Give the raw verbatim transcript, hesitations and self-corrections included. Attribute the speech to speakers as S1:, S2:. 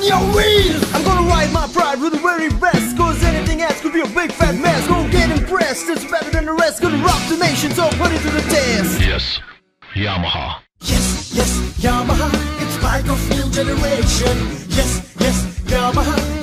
S1: your wheels. I'm gonna ride my pride with the very best, cause anything else could be a big fat mess. Go get impressed, it's better than the rest. Gonna rock the nation, so put it to the test.
S2: Yes, Yamaha.
S1: Yes, yes, Yamaha, it's bike of new generation. Yes, yes, Yamaha,